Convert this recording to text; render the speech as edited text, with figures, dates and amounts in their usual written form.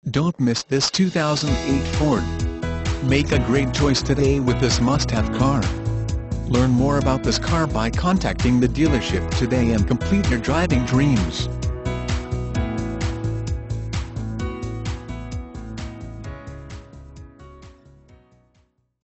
Don't miss this 2008 Ford. Make a great choice today with this must-have car. Learn more about this car by contacting the dealership today and complete your driving dreams.